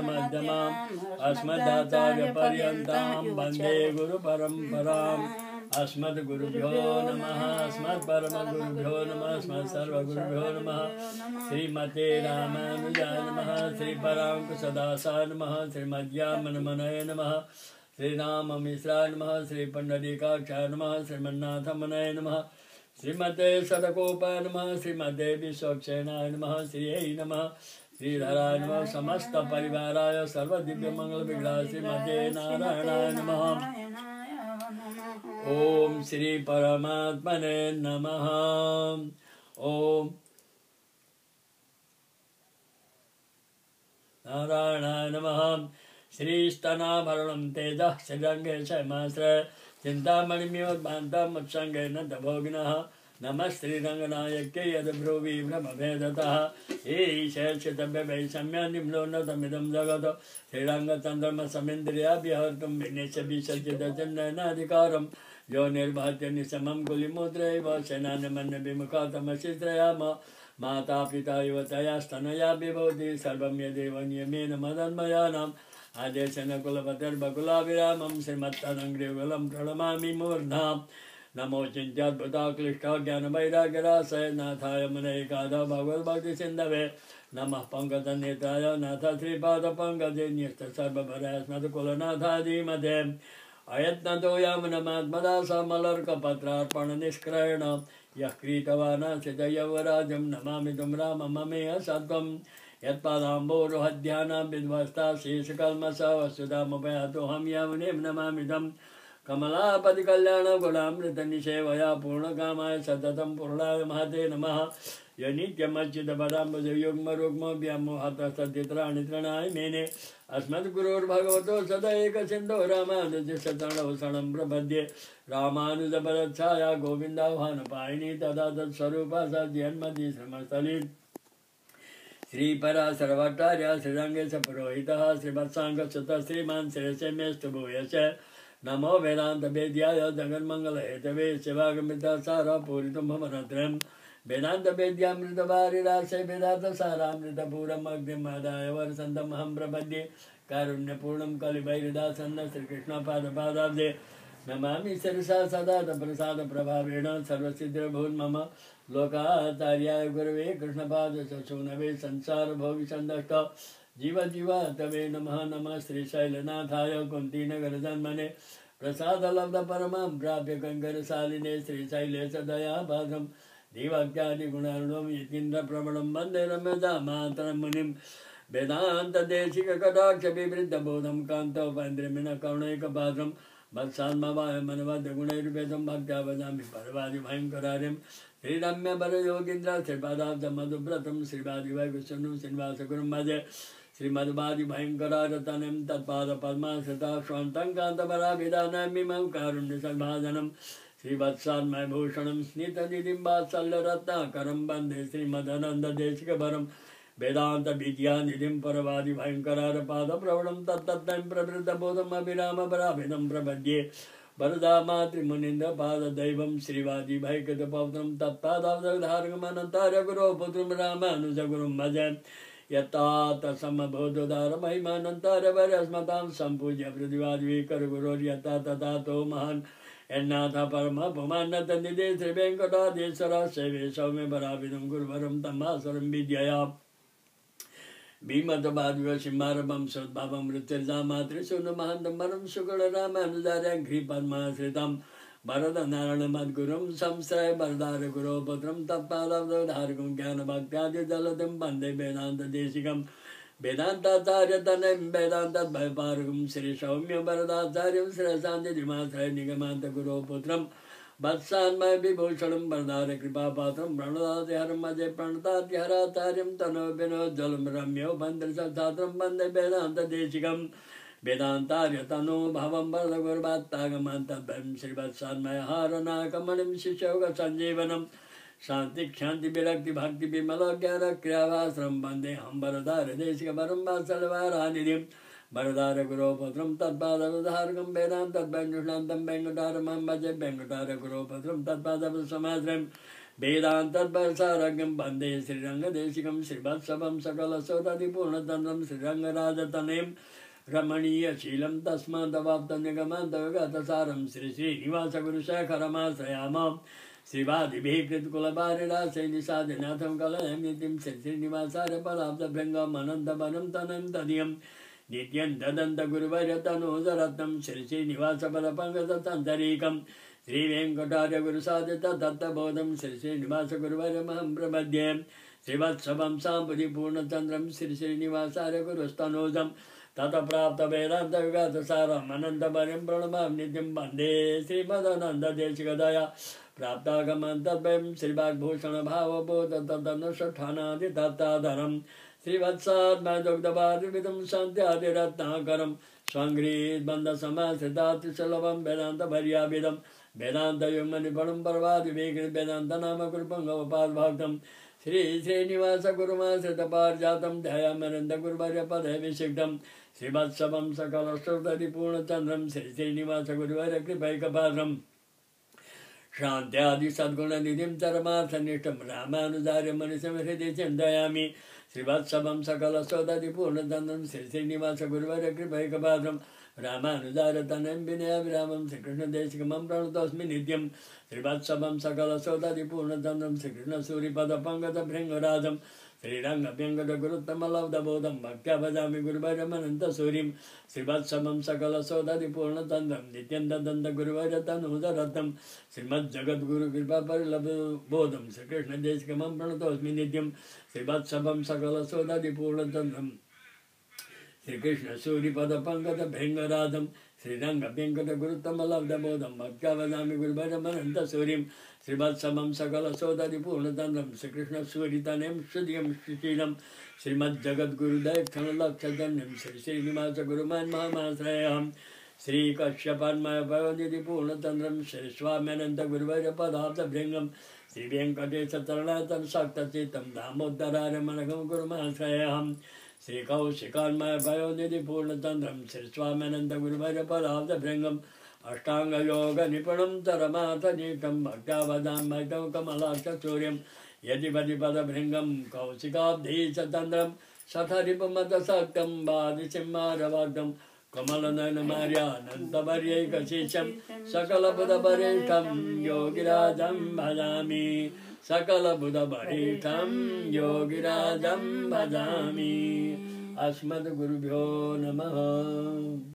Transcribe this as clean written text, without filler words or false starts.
मध्यमाम् अस्मदाचार्यपर्यन्तां वन्दे गुरुपरम्पराम् अस्मद्गुरुभ्यो नमः अस्मत्परमगुरुभ्यो नमः अस्मत्सर्वगुरुभ्यो नमः श्रीमते रामानुजाय नमः श्रीपराङ्कुशदासाय नमः श्रीमद्यामनमनये नमः श्रीराममिश्राय नमः श्रीपण्डरीकाक्षाय नमः श्रीमन्नाथमनये नमः श्रीमते सदकोपाय नमः श्रीमते विश्वक्षेणाय नमः श्रीयै नमः श्रीधराय नमः समस्त परिवाराय सर्वदिव्यमङ्गलविग्रहाय श्रीमते नारायणाय नमः। ओम श्री परमात्मने नमः। ओम नारायणाय नमः। श्रीस्तनाभरणं तेजः श्रीरङ्गे शमाश्रय चिन्तामणिम्योद्भान्तं उत्सङ्गेन तभोगिनः नमः श्रीरङ्गनायके यद्ब्रूवि ब्रह्मभेदतः ईशेषितव्यवैषम्य निम्नोन्नतमिदं जगत् श्रीरङ्गचन्द्रमसमिन्द्रियाभ्यहर्तुं विनेश विसर्जितचिन्नयनाधिकारं यो निर्भात्य निशमं कुलिमुद्रैव सेनान्यमन्यविमुखातमशिश्रयाम माता पिता युवतया स्तनया विभूति सर्वं यदेव नियमेन मदन्मयानाम् आदेशेन कुलपतिर्बकुलाभिरामं श्रीमत्तदङ्घ्रियुगलं प्रणमामि मूर्ध्नाम् नमो चिन्त्याद्भुताक्लिष्टज्ञानवैराग्यराशय नाथाय मुनैकाधः भगवद्भक्तिसिन्धवे नमः पङ्कजनेत्राय नाथ श्रीपादपङ्कजे न्यस्तसर्वभरस्मत्कुलनाथाधीमते अयत्नतो यामुनमात्मदासमलर्कपत्रार्पणनिष्क्रयण यः क्रीतवानासितयवराजं नमामि तं रामममेह सत्त्वम् यत्पादाम्बोरुहध्यानां विध्वस्ता शेषकल्मषः वस्तुतामुपयातोऽहं यामुनें नमामि तं कमलापतिकल्याणगुणामृतनिसेवया पूर्णकामाय सततं पूर्णाय महते नमः य नित्यमच्युतपदाम्बुजयुग्मरुग्मव्यामोहतस्तत्राणि तृणाय मेने अस्मद्गुरोर्भगवतो सदैकसिन्धो रामानुजस्य चरणौ शरणं प्रपद्ये रामानुजपदच्छाया गोविन्दाह्वानपायिनी तदा तत्स्वरूपा स जन्मति श्रमस्थली श्रीपराशरभट्टार्य श्रीरङ्गेश पुरोहितः श्रीवत्साङ्गच्युतः श्रीमान् श्रेयसेमेस्तु भूयश्च नमो वेदान्तवेद्याय जगन्मङ्गलहेतवे शिवागमृतसारपूरितं भवनत्रयम् वेदान्तवेद्यामृतवारिराशे वेदान्तसारामृतपूरमग्निमादाय वर्षन्तमहं प्रपद्ये कारुण्यपूर्णं कलिभैरदासन्न श्रीकृष्णपादपादाब्जे नमामि शिरसा सदा प्रसादप्रभावेण सर्वसिद्धिर्भून्मम लोकाचार्याय गुरवे कृष्णपादशूनवे संसारभोगिसन्दष्ट जीवजीवा तवे नमः नमः श्रीशैलनाथाय कुन्तीनगरजन्मने प्रसादलब्धपरमां प्राप्य गङ्गरशालिने श्रीशैलेशदयाभासं दिवक्त्यादिगुणार्णवं यतीन्द्रप्रवणं वन्दे रम्यजामातरं मुनिं वेदान्तदेशिककटाक्षविवृद्धबोधं कान्तोपैन्द्रमिनकरुणैकपात्रं वत्सान्मवाय मनवद्गुणैर्वेदं भक्त्या वदामि परवादिभयङ्करार्यं श्रीरम्यवरयोगीन्द्र श्रीपादाब्जमधुव्रतं श्रीवादिवैकुशनं श्रीनिवासगुरुं भजे श्रीमद्वादिभयङ्करारतनं तत्पादपद्माश्रिता स्वान्तं कान्तपराभिधानमिमं कारुण्यसद्भाजनं श्रीवत्सान्मयभूषणं स्नितनिधिं वात्सल्यरत्नाकरं वन्दे श्रीमदनन्ददेशिकवरं वेदान्तविद्यानिधिं परवादिभयङ्करारपादप्रवणं तत्तत्तं प्रवृद्धबोधमभिरामपराभिधं प्रपद्ये वरदा मातृमुनीन्द्रपाददैवं श्रीवादिभैकतपौत्रं तत्पादाब्जधारकमनन्तार्य गुरो पुत्रं रामानुजगुरुं भजे यत्तातसमबोधोदारमहिमानन्तार्य वरस्मतां सम्पूज्य पृथिवादिविकरगुरोर्यत्ता तथातो महान् यन्नाथ परमपुमान्नतनिधे श्रीवेङ्कटाधीश्वर सेवे सौम्य पराभिधं गुरुवरं तमासरं विद्यया भीमतपाद्विवसिंहारभं सद्भावं मृत्युर्जामातृशून्यमहन्तं वरं शुक्लरामानुजार्यघ्रिपद्माश्रितं वरदनारायणमद्गुरुं संश्रय वरदारगुरो पुत्रं तत्पादोद्धारकं ज्ञानभक्त्यादिजलधिं वन्दे वेदान्तदेशिकं वेदान्ताचार्यतनयं वेदान्तद्वैपारकं श्रीसौम्य वरदाचार्यं श्रेयसान्निधिमाश्रय निगमान्तगुरो पुत्रं वत्सान्मय विभूषणं वरदार कृपापात्रं प्रणदातिहरं अजय प्रणतातिहराचार्यं तनोभिनोज्ज्वलं रम्यो बन्धुसच्छात्रं वन्दे वेदान्तदेशिकं वेदान्तार्य तनो भवं वरदगुरुवात्तागमन्तद्वयं श्रीवत्सान्मयहारनाकमणिं शिशोगसञ्जीवनं शान्तिक्षान्तिविरक्तिभक्तिविमलज्ञानक्रियाभास्रं वन्देऽहं वरदारदेशिकवरं वात्सल्यवारानिधिं वरदारगुरोपत्रं तत्पादवधारकं वेदान्तद्वैन्युष्णान्तं वेङ्कटारमहं भजे वेङ्कटारगुरोपत्रं तत्पादवसमाश्रयं वेदान्तद्वैसारज्ञं वन्दे श्रीरङ्गदेशिकं श्रीवत्सवं सकलसौदधिपूर्णतन्त्रं श्रीरङ्गराजतनयं रमणीयशीलं तस्मादवाप्तनिगमान्तगतसारं श्रीश्रीनिवासगुरुशेखरमाश्रयामः श्रीवादिभिः कृतकुलभारिराशैनिसादिनाथं कलयं नित्यं श्रीनिवासार्य पदाब्दभृङ्गमनन्तवनं तनं तदीयं नित्यं ददन्तगुरुवर्यतनूजरत्नं श्रीश्रीनिवासपदपङ्कजतन्तरीकं श्रीवेङ्कटार्य गुरुसादितदत्तबोधं श्रीश्रीनिवासगुरुवर्यमहं प्रपद्ये श्रीवत्सवं साम्पुरिपूर्णचन्द्रं श्रीश्रीनिवासार्य गुरुस्तनूजं ततः प्राप्तवेदान्तविगतसारम् अनन्तवर्यं प्रणमामि नित्यं वन्दे श्रीमदानन्ददेशिकदया प्राप्तागमन्तद्वयं श्रीवाग्भूषणभावबोधतदनुष्ठानादिदत्ताधरं श्रीवत्सात्मदुग्धवादिविदं शान्त्यादिरत्नाकरं स्वङ्घ्रीद्बन्धसमाश्रितातिशलभं वेदान्तभर्याभिदं वेदान्तयुग्मनिपुणं पर्वादिवेकृतवेदान्तनामकृपङ्गवपाद्भक्तं श्रीश्रीनिवासगुरुमाश्रितपारिजातं ध्यायामनन्दगुरुवर्यपदविषिक्तं श्रीवत्सवं सकलश्रुतरिपूर्णचन्द्रं श्रीश्रीनिवासगुरुवर्यकृपैकपात्रम् शान्त्यादि सद्गुणनिधिं चरमार्थनिष्ठं रामानुजार्य मनुष्यं हृदि चिन्तयामि श्रीवत्सवं सकलसौदधिपूर्णचन्द्रं श्रीश्रीनिवासगुरुवर्यकृपैकपात्रं रामानुजार्यतनयं विनयाभिरामं श्रीकृष्णदेशिकमं प्रणतोऽस्मि नित्यं श्रीवत्सवं सकलसौदधिपूर्णचन्द्रं श्रीकृष्णसूरिपदपङ्कजभृङ्गराजं श्रीरङ्गव्यङ्कटगुरुत्तमलब्धबोधं भक्त्या भजामि गुरुवर्यमनन्तसूरिं श्रीवत्सवं सकलसौदधिपूर्णचन्द्रं नित्यं ददन्तगुरुवर्यतनूजरत्नं श्रीमज्जगद्गुरुकृपापरिलभबोधं श्रीकृष्णदेशिकमं प्रणतोऽस्मि नित्यं श्रीवत्सवं सकलसौदधिपूर्णचन्द्रं श्रीकृष्णसूरिपदपङ्कजभृङ्गराजं श्रीरङ्गव्यङ्कटगुरुत्तमलब्धबोधं भक्त्या भजामि गुरुवर्यमनन्तसूरिं श्रीवत्सवं सकलसौदधिपूर्णचन्द्रं श्रीकृष्णसूरितनयं श्रुतियं श्रीशीलं श्रीमज्जगद्गुरुदैक्षणलक्षजन्यं श्रीश्रीनिवासगुरुमान्महमाश्रयहं श्रीकश्यपान्मयपयोनिधिपूर्णचन्द्रं श्रीस्वाम्यनन्तगुरुवर्यपदाब्धभृङ्गं श्रीवेङ्कटेशचरणातनसक्तचित्तं दामोदरार्यमनघं गुरुमाश्रयहं श्रीकौशिकान्मयपयोनिधिपूर्णचन्द्रं श्रीस्वाम्यनन्तगुरुवर्यपदाब्धभृङ्गं अष्टाङ्गयोगनिपुणं तरमाथनीतं भक्त्या वदाम्यतं कमलाक्षचूर्यं यदिपदिपदभृङ्गं कौशिकाब्धीशतन्द्रं शठरिपुमतसक्तं वादिसिंहारवाक्तं कमलनयनमार्यानन्तवर्यैकशीशं सकलबुधवरिष्ठं योगिराजं भजामि सकलबुधवरिष्ठं योगिराजं भजामि अस्मद्गुरुभ्यो नमः।